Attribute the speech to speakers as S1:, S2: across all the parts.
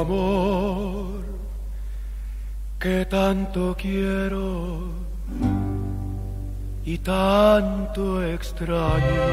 S1: amor que tanto quiero y tanto extraño.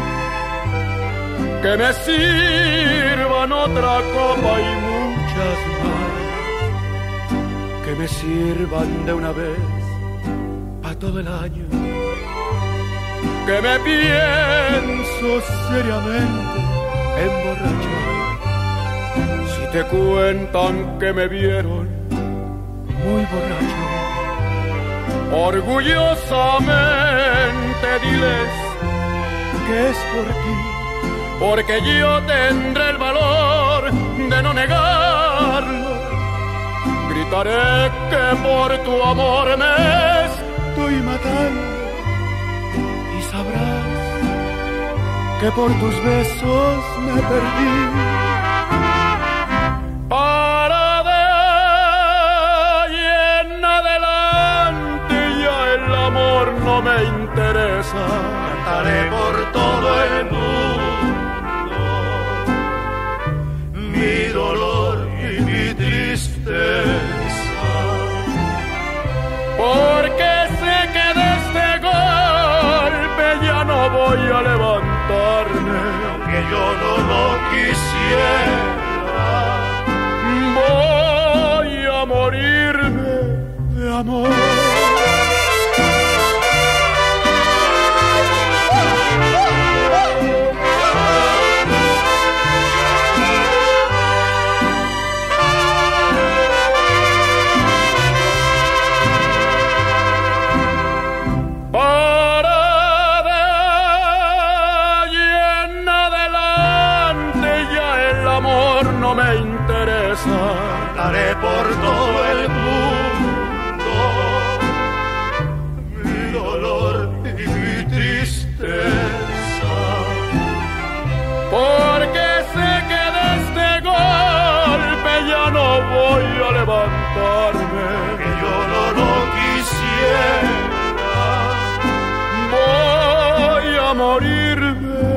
S1: Que me sirvan otra copa y muchas más, que me sirvan de una vez a todo el año. Que me pienso seriamente emborrachar si te cuentan que me vieron muy borracho. Orgullosamente diles que es por ti, porque yo tendré el valor de no negarlo. Gritaré que por tu amor me estoy matando y sabrás que por tus besos me perdí. Para de ahí en adelante ya el amor no me interesa. Cantaré por todo el mundo mi dolor y mi tristeza, porque sé que de este golpe ya no voy a levantarme, aunque yo no lo quisiera. Voy a morirme de amor. No me interesa. Cantaré por todo el mundo mi dolor y mi tristeza, porque sé que de este golpe ya no voy a levantarme, que yo no lo quisiera. Voy a morirme